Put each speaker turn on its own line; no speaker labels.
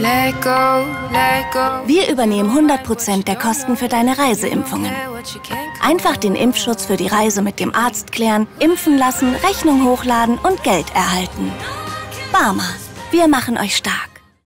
Wir übernehmen 100% der Kosten für deine Reiseimpfungen. Einfach den Impfschutz für die Reise mit dem Arzt klären, impfen lassen, Rechnung hochladen und Geld erhalten. Barmer, wir machen euch stark.